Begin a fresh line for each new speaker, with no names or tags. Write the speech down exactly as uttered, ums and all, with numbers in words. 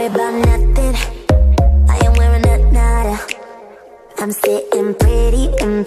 worry about nothing. I am wearing a nada. I'm sitting pretty in